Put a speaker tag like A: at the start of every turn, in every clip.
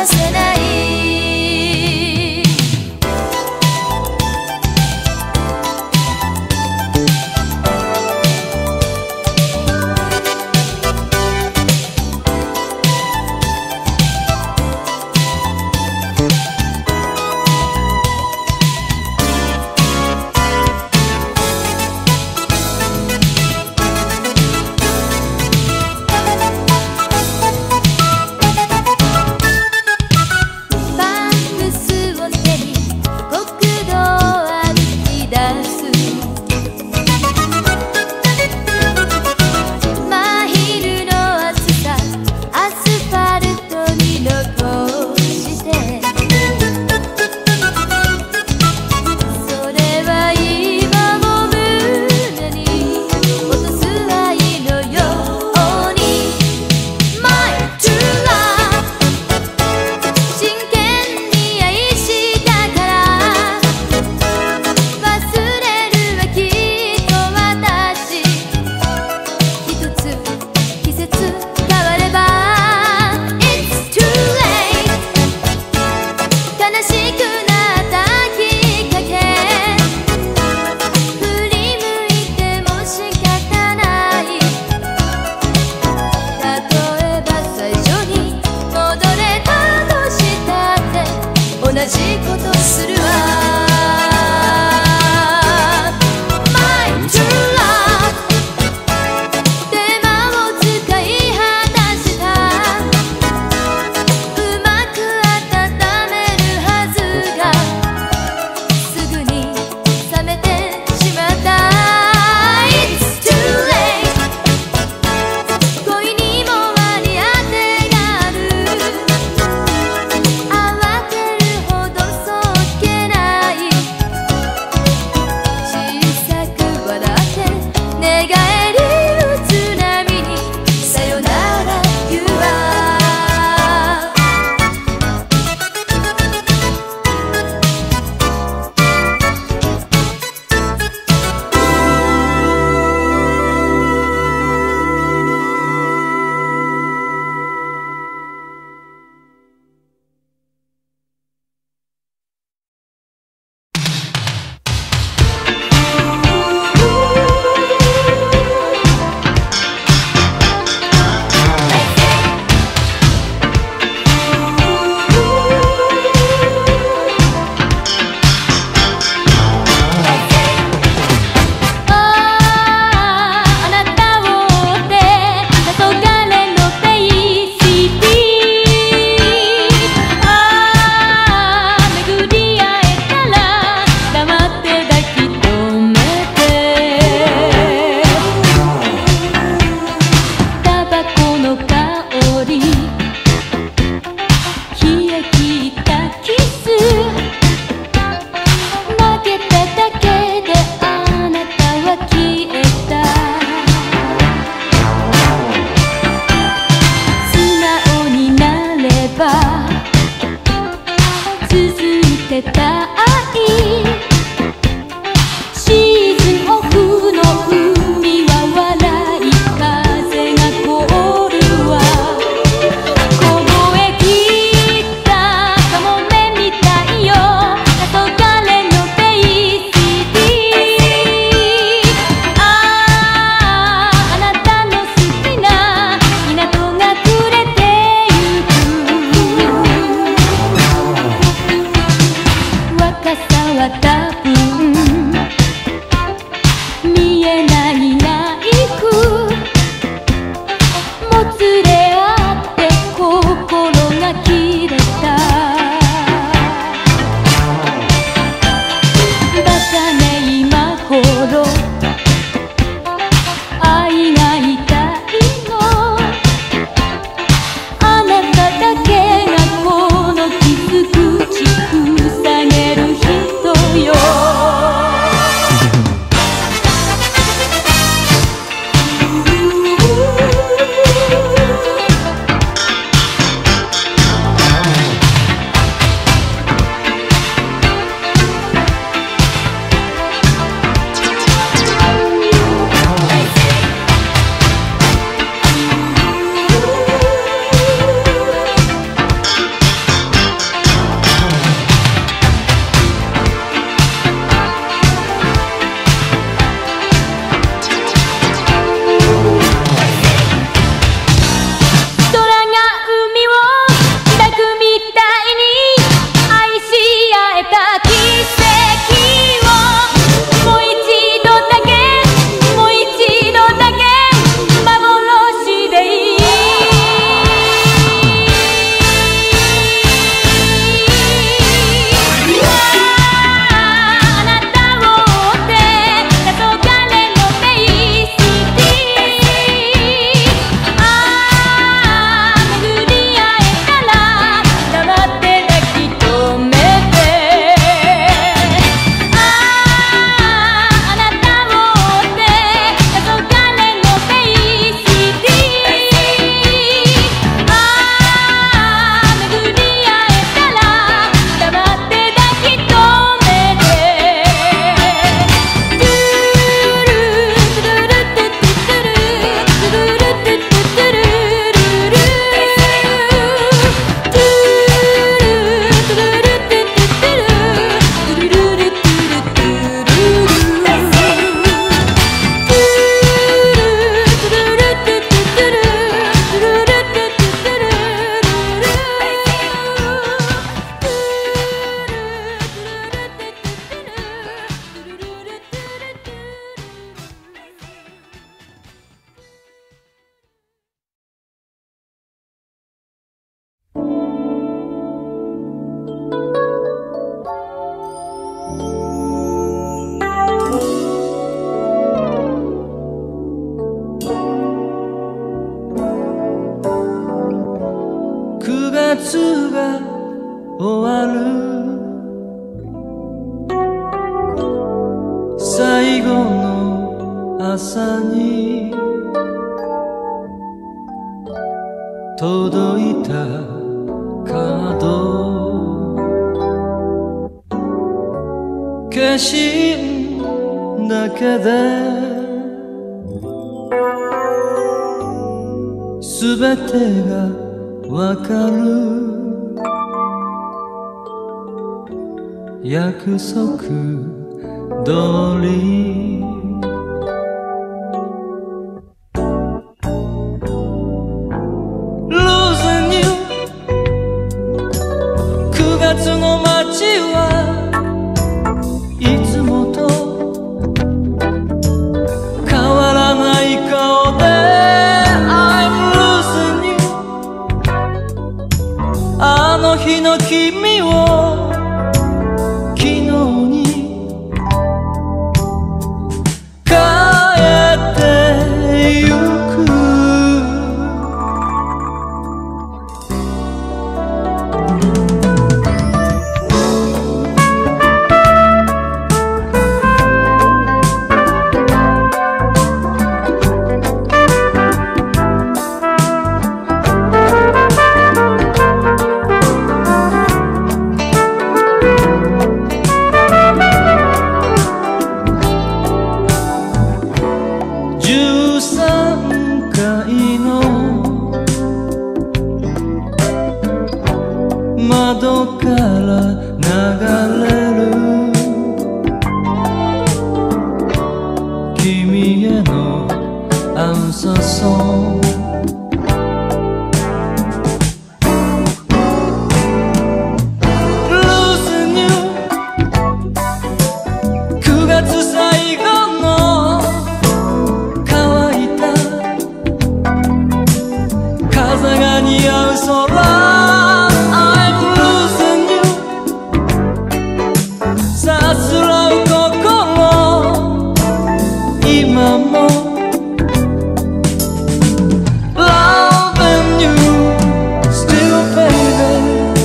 A: させない。同じことするわ。 My true love 手間を使い果たした。うまく温めるはずがすぐに冷めてしまった。 It's too late 恋にも割り当てがある。慌てるほどそっけない。小さく笑って寝返り打つ波にさよなら言うわ。若さは
B: 終わる最後の朝に届いたカード消印だけで全てがわかる約束通り9月の街はいつもと変わらない顔で I'm losing you あの日の君を昨日に変えてゆく13階の窓から流れる君へのアンサーソング9月最後の乾いた風が似合う空 I'm losing you さすらう心今も Loving you still baby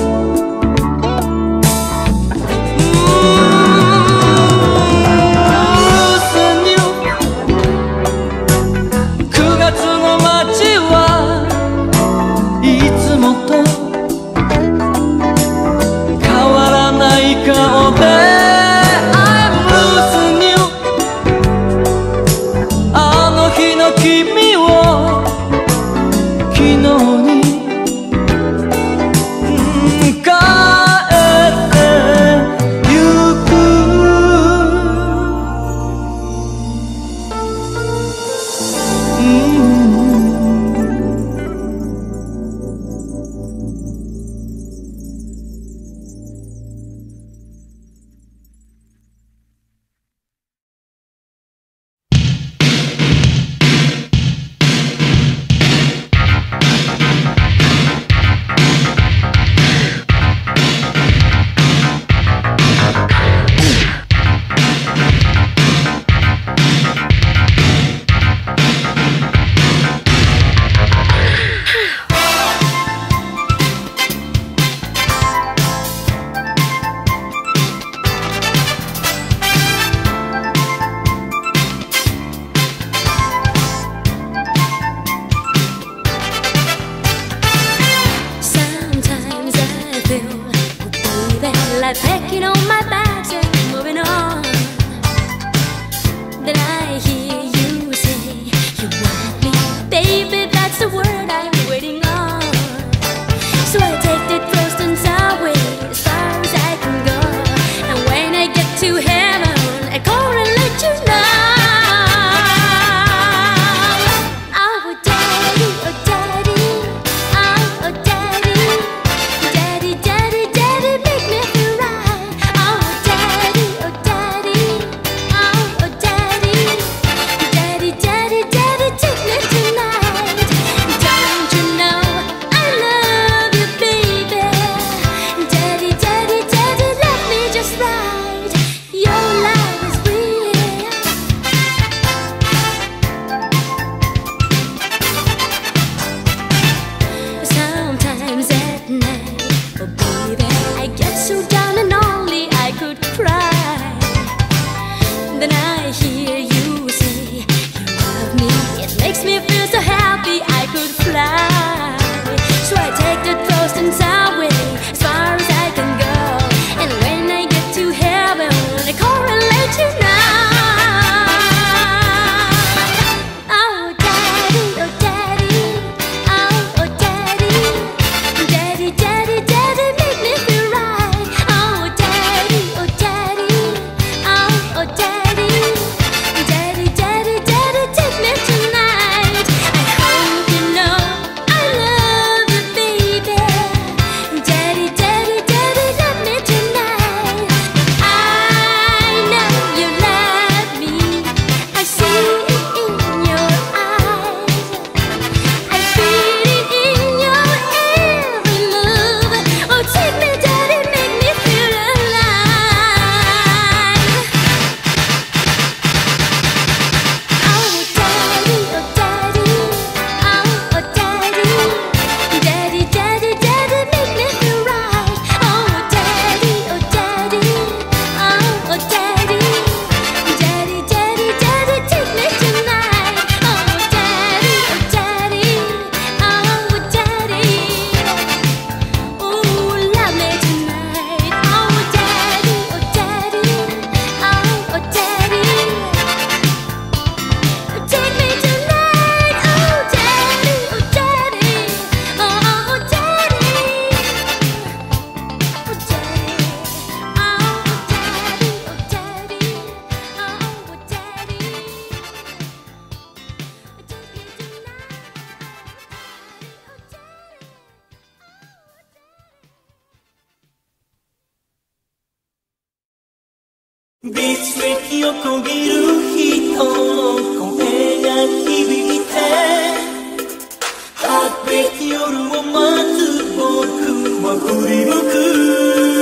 B: 君を昨日に変えてゆく
A: Like packing on my bags and moving on. Then I hear you say you want me, baby. That's the word I'm waiting on. So I take the trust and away as far as I can go. And when I get to heaven, I call and let you know. Oh daddy, oh daddy, oh daddy, daddy, daddy, daddy, make me feel right. Oh
B: ビーチで横切る人の声が響いて、ハートビート夜を待つ僕は振り向く。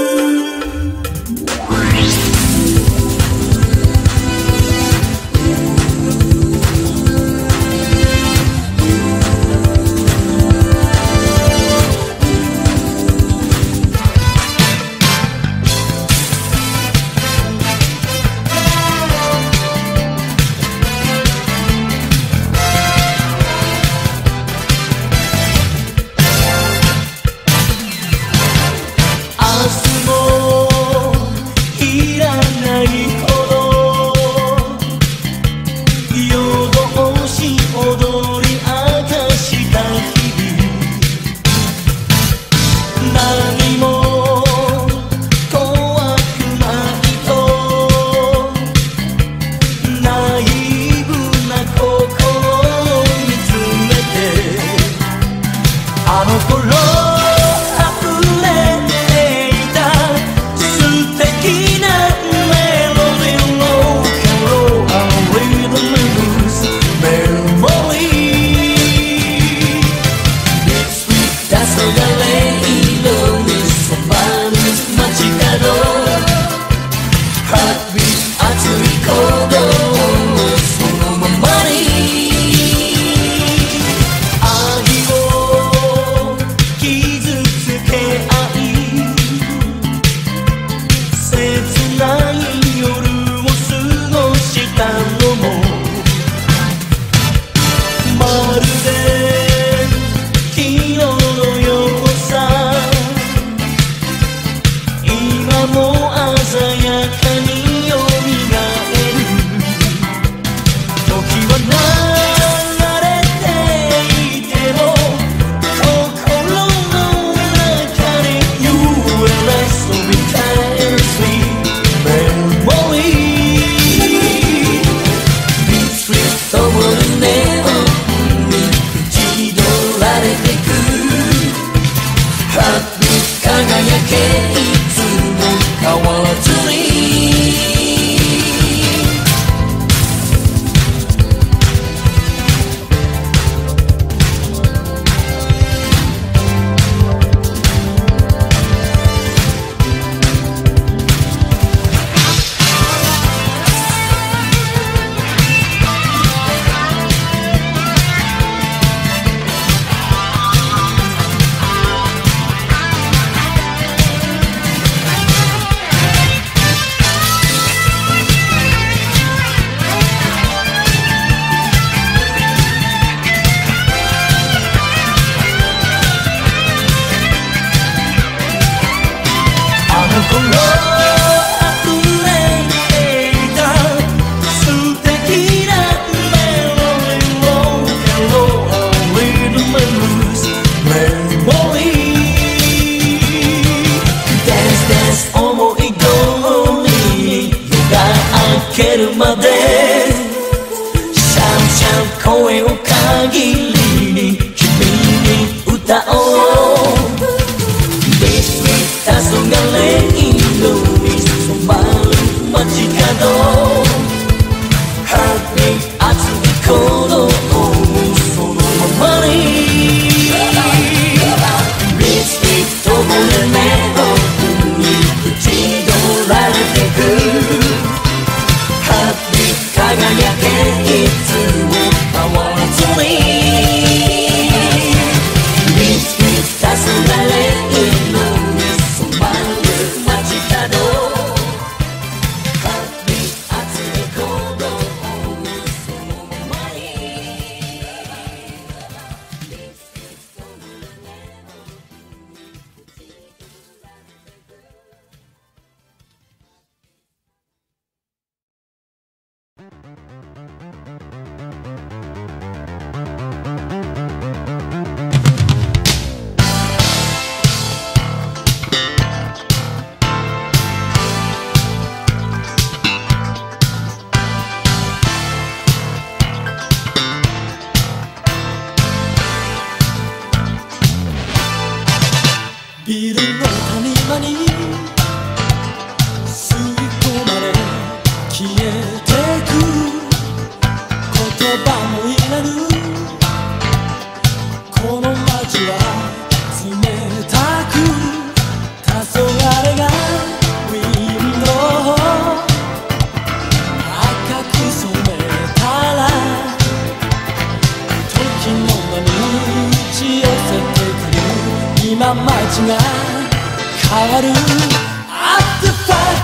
B: な街が変わる After Fire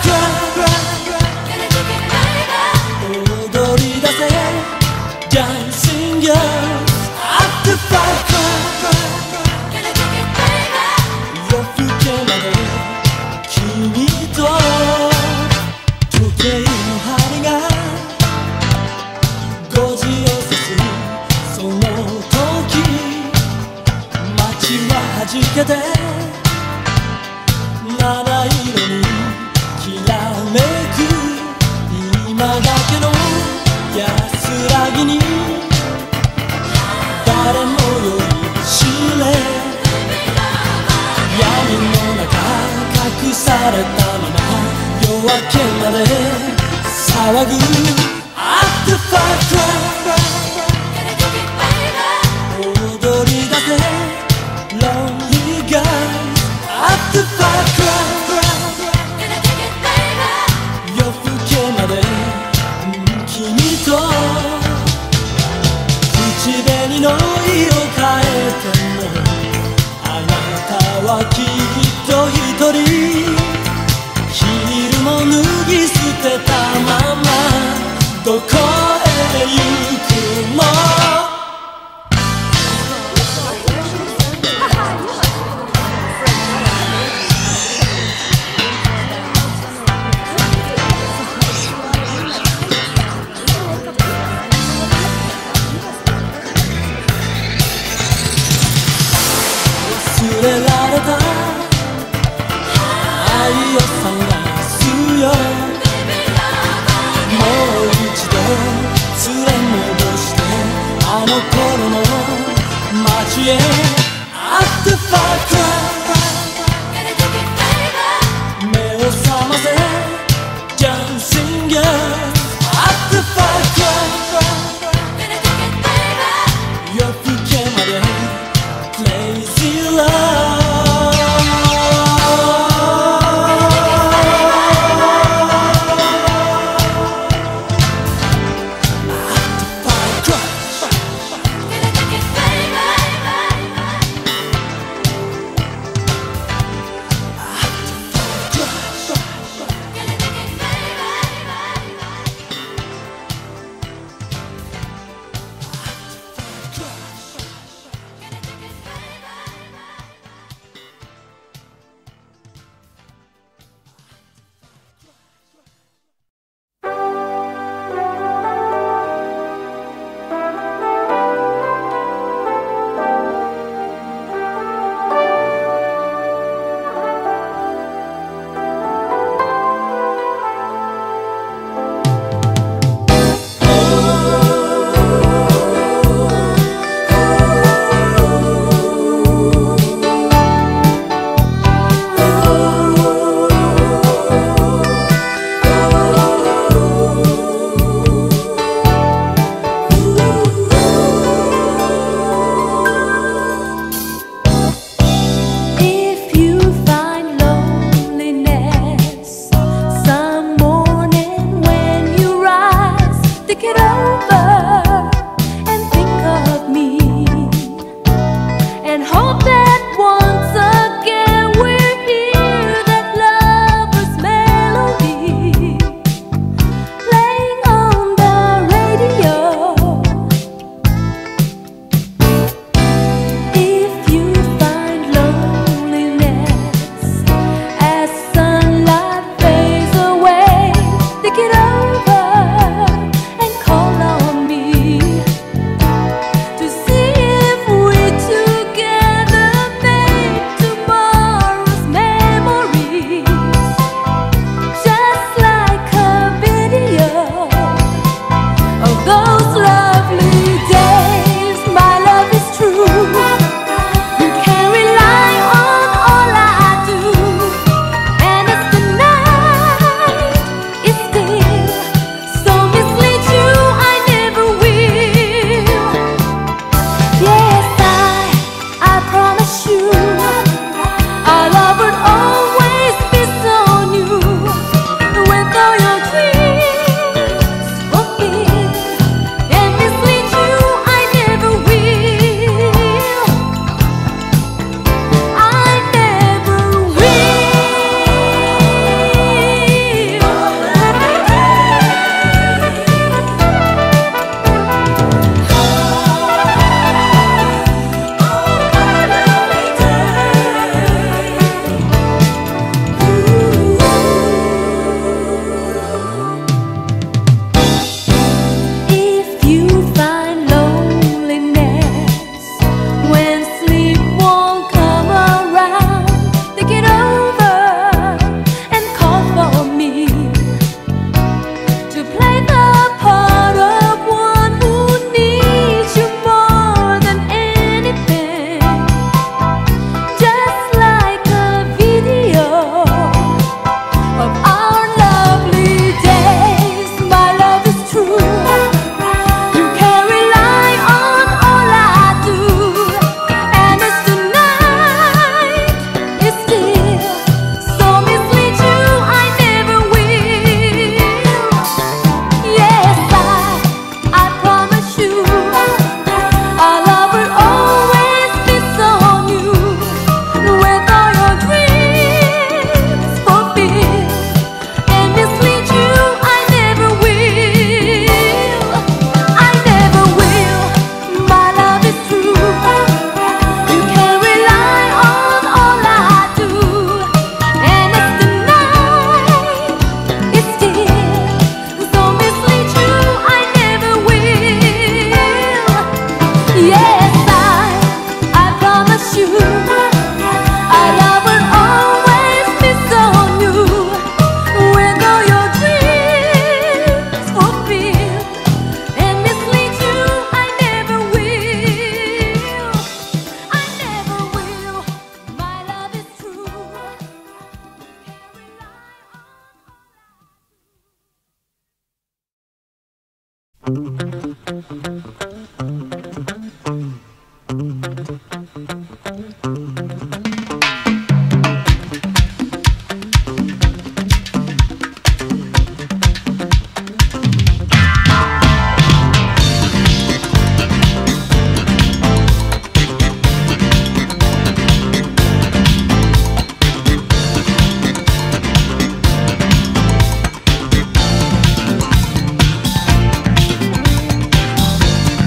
B: Cry 踊り出せ Dancing Girls After Fire Cry 夜更けまで君と時計の針が5時を指すその時街は弾けて七色にきらめく今だけの安らぎに誰も酔いしれ闇の中隠されたまま夜明けまで騒ぐ After Fire Cry 踊り出せ Lonely Girl After Fire Cry 夜更けまで君と口紅の色変えてもあなたはきっと一人ヒールも脱ぎ捨てたままどこへ行くの忘れられた愛を探すよもう一度連れ戻してあの頃の街へ After Fire Cry 目を覚ませ Dancing Girl After Fire Cry 夜更けまで Crazy Love
A: 「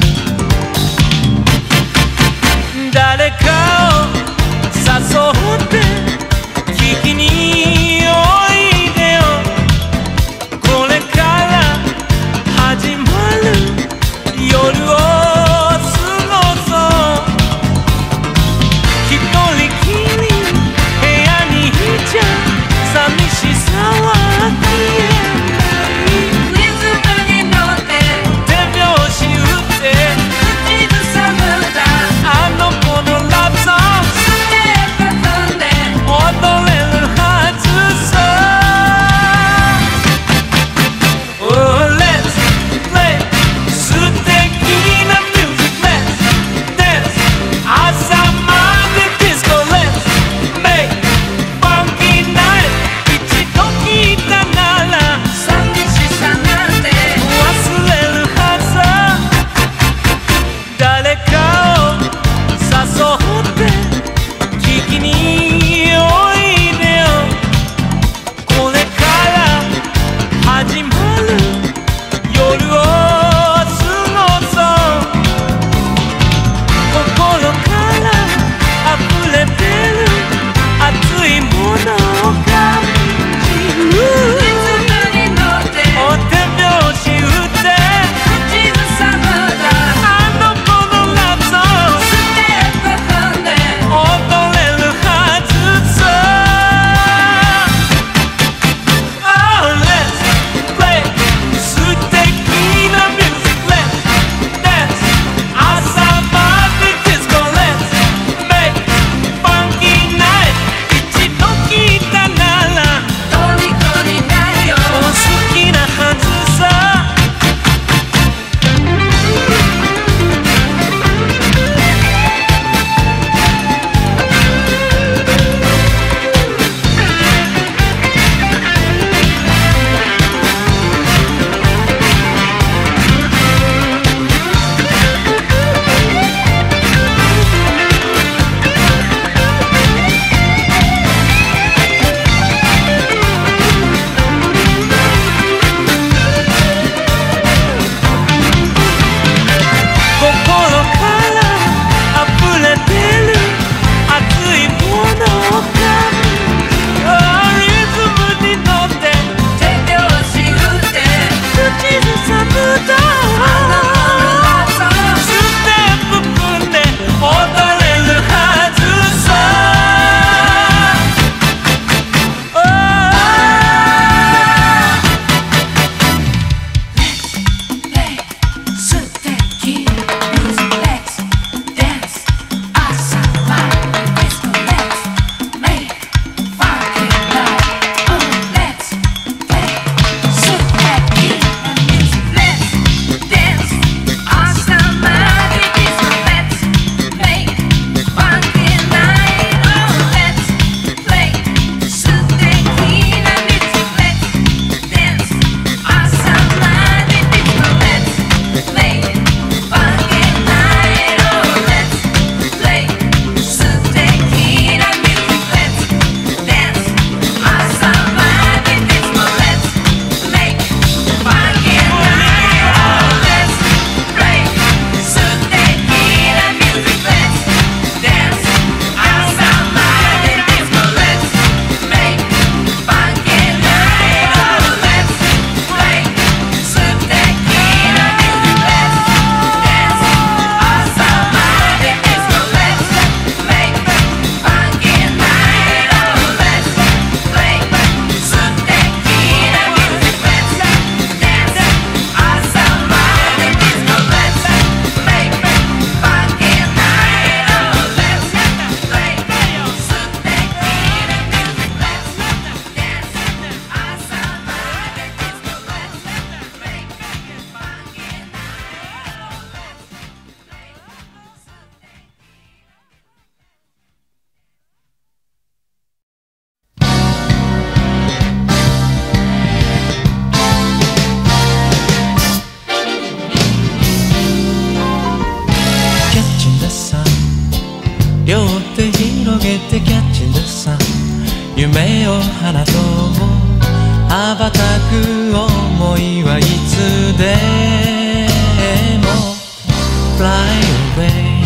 C: 両手広げてキャッチングさ夢を放とう羽ばたく想いはいつでも Fly away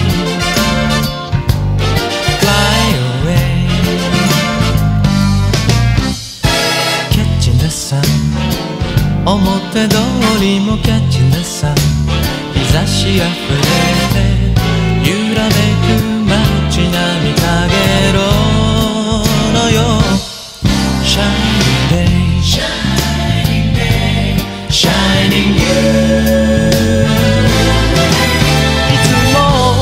C: Fly away Catching the sun 表通りもキャッチングさ日差しあふれて揺らめく街並みかげろのよ Shining day Shining day Shining you いつも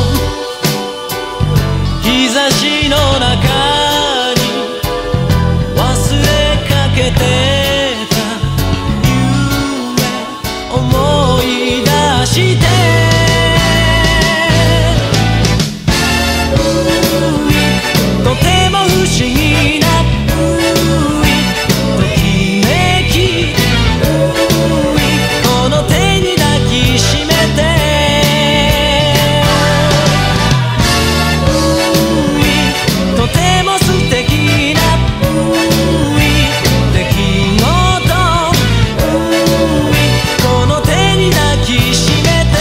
C: 日差しの中に忘れかけてた夢思い出してとても不思議なときめきこの手に抱きしめてとても素敵な出来事この手に抱きしめて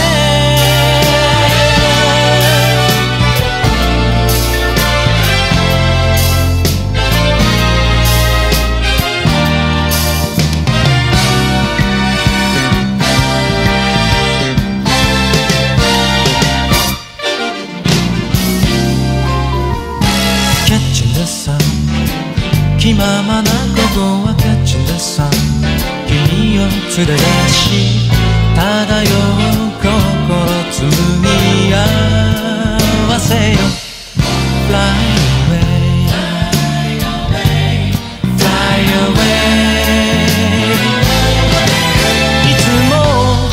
C: キャッチングさ気ままな午後はキャッチングさ君を連れ出し漂う心紡ぎ合わせよ Fly away Fly away いつも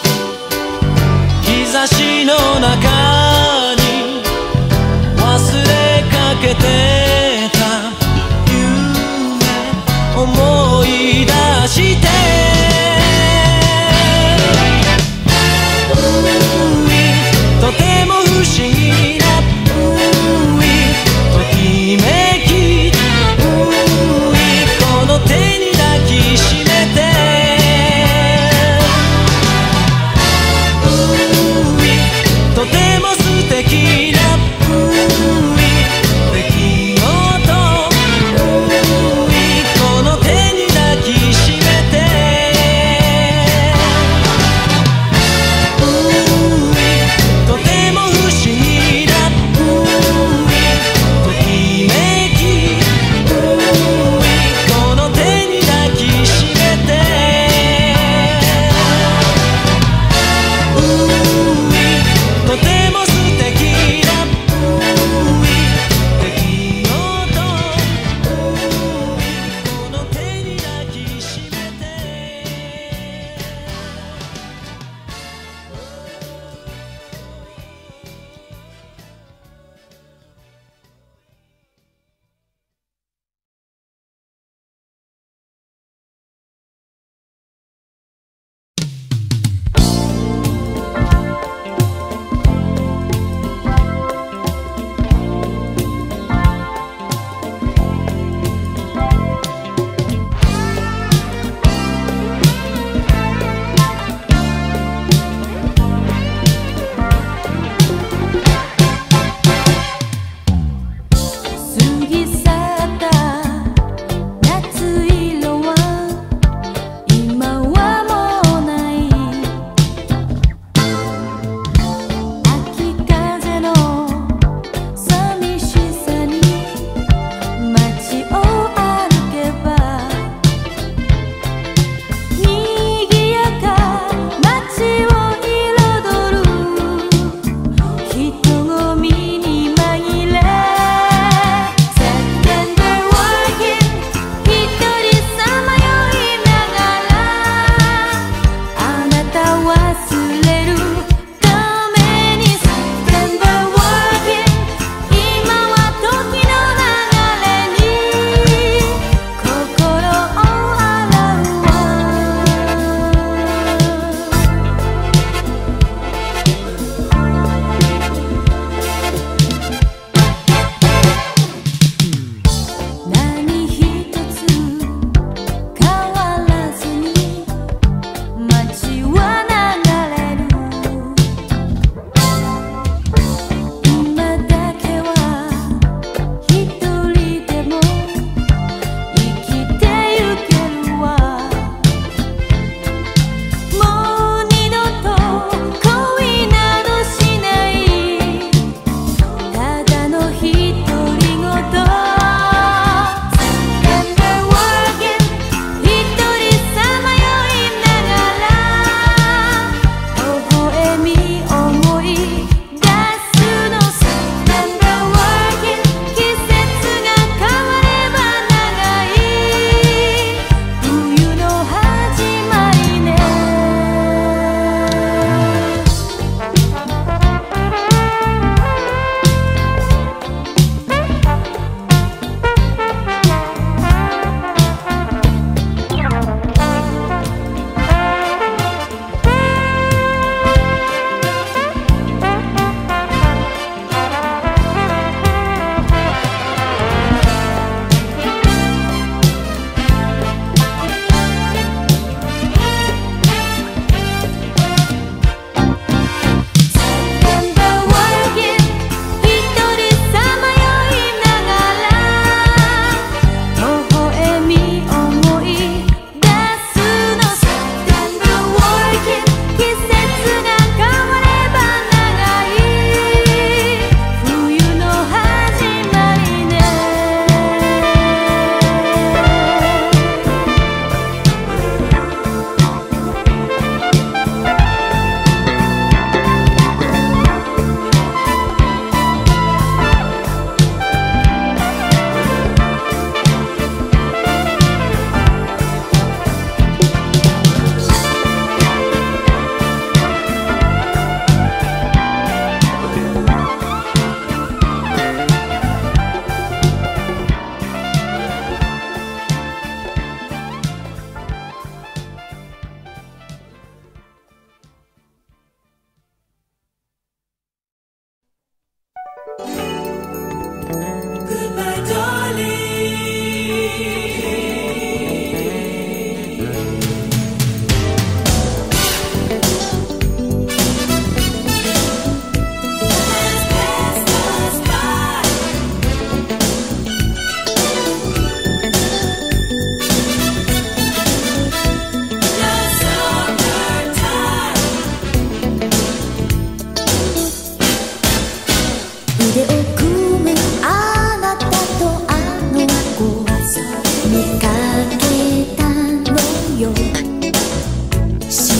C: 日差しの中に忘れかけてた夢思い出してとても不思議なときめきこの手に抱きしめてとても素敵な出来事この手に抱きしめて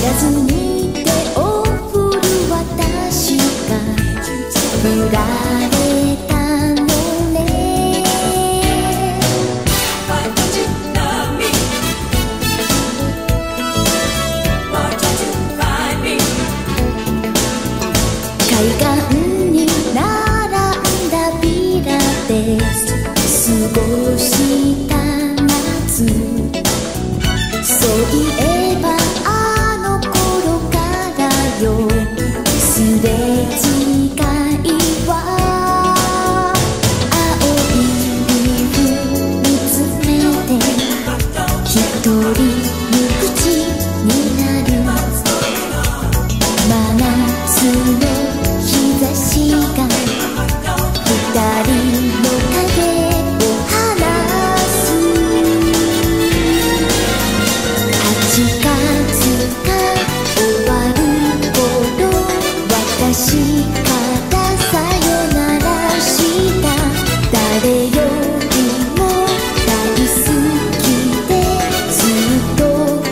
A: 知らずに手を振る私が振られたのね。海岸に並んだビラで過ごした夏、そういえばあの頃からよ、すれ違いは青いリーフ見つめて一人無口になる。真夏の日差しが二人の影を離す。8月が終わる頃、私からさよならした。誰よりも大好きでずっと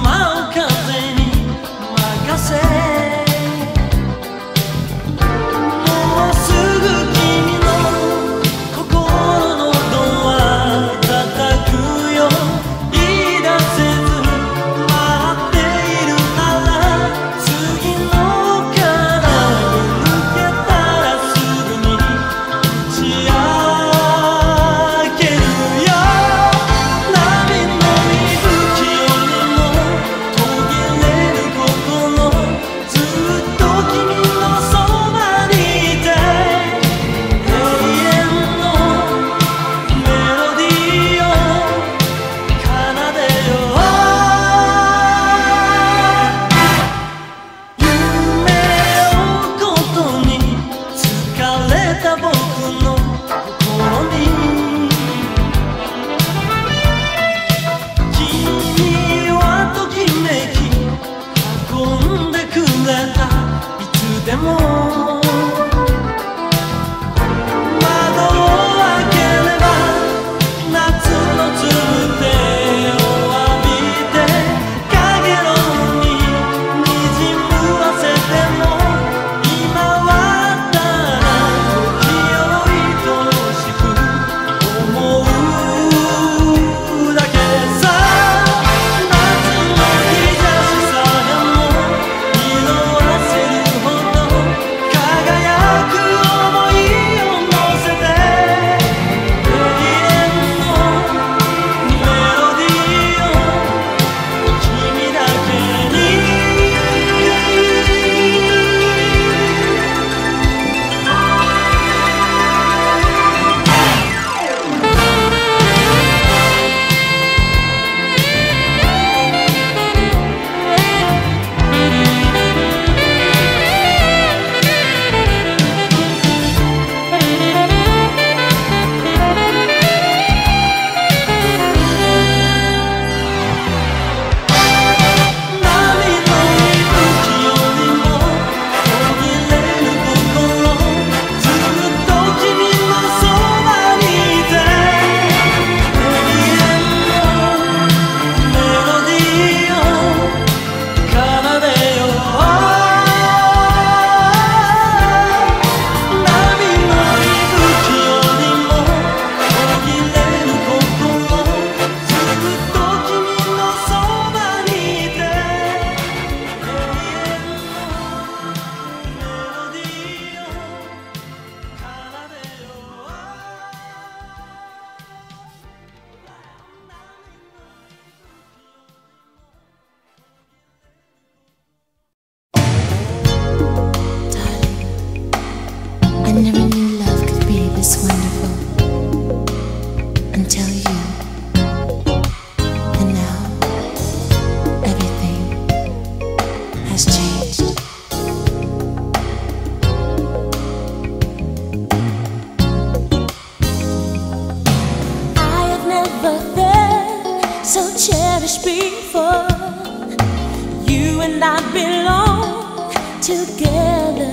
B: 舞う風に任せもうすぐ君の心のドア叩くよ言い出せず待っているなら次のから抜けたらすぐに打ち明けるよ波の息吹よりも途切れる心ずっと君のそばにいて永遠のメロディーを奏でよう夢追うことに疲れた僕の心に君はときめき運んでくれたいつでも窓を開ければ夏のつぶてを浴びてかげろうににじむわせても今はただ時を愛しく思うだけさ夏の日差しさえも色あせるほど輝く想いを乗せて永遠のメロディーを君だけに波の息吹よりも途切れる心ずっと君のそばにいて永遠のメロディーを奏でよう波の息吹よりも途切れる心ずっと君のそばにいて永遠のメロディーを奏でよう
A: I never knew love could be this wonderful until you. And now everything has changed. I have never felt so cherished before. You and I belong together.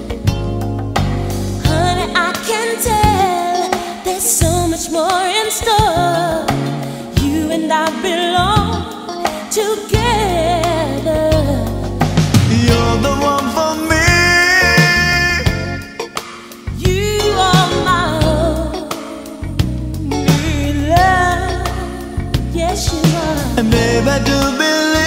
A: Honey, I can tell there's so much more in store. You and I belong together.
C: You're the one for me.
A: You are my only love. Yes, you are.
C: And babe, I do believe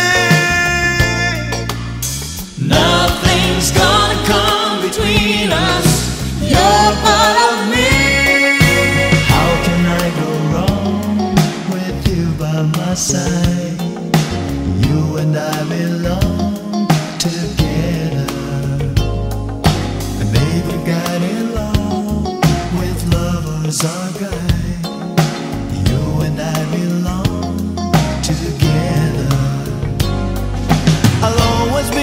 C: nothing's gonna come between us. You're part of me. How can I go wrong with you by my side? You and I belong together. And baby, got it wrong with lovers our guide. You and I belong together. I'll always be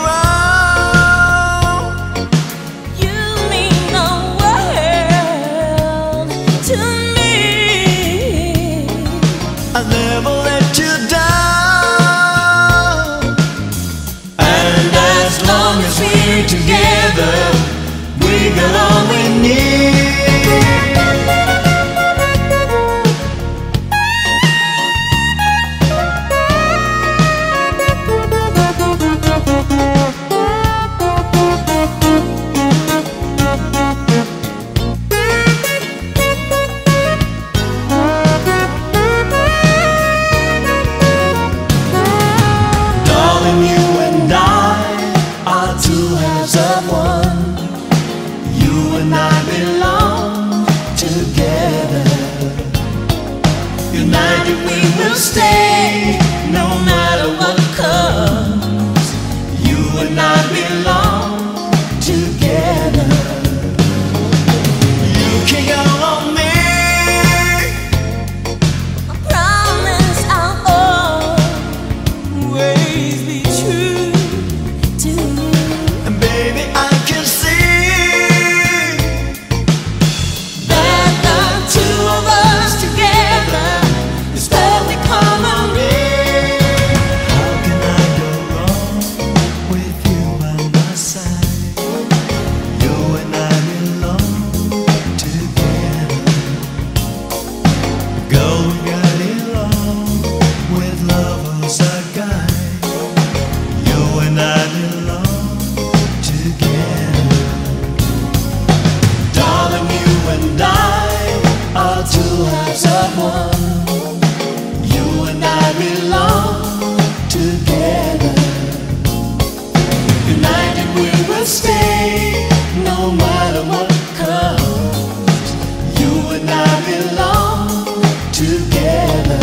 C: around.
A: You mean the world to me.
C: I'll never let you down. And as long as we're together, we got all we need.
B: and I belong together.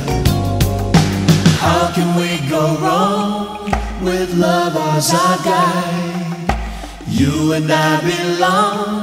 B: How can we go wrong with love as our guide? You and I belong